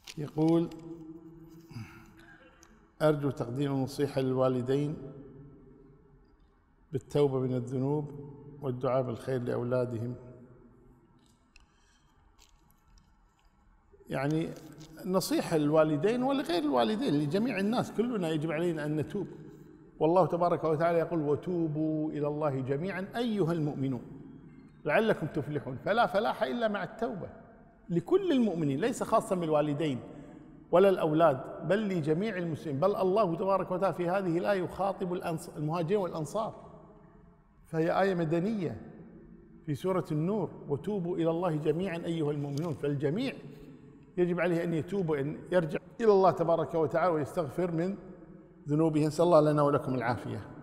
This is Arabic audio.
يقول: أرجو تقديم نصيحة للوالدين بالتوبة من الذنوب والدعاء بالخير لأولادهم. يعني نصيحة للوالدين ولغير الوالدين، لجميع الناس، كلنا يجب علينا أن نتوب. والله تبارك وتعالى يقول: وتوبوا إلى الله جميعا أيها المؤمنون لعلكم تفلحون. فلا فلاح إلا مع التوبة لكل المؤمنين، ليس خاصا بالوالدين ولا الأولاد، بل لجميع المسلمين. بل الله تبارك وتعالى في هذه الآية يخاطب المهاجرين والأنصار، فهي آية مدنية في سورة النور: وتوبوا إلى الله جميعا أيها المؤمنون. فالجميع يجب عليه أن يتوب وأن يرجع إلى الله تبارك وتعالى ويستغفر من ذنوبه. نسأل الله لنا ولكم العافية.